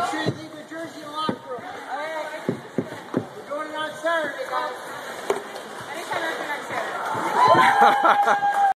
Make sure you leave your jersey in the locker room. We're doing it on Saturday, guys. Anytime after next Saturday.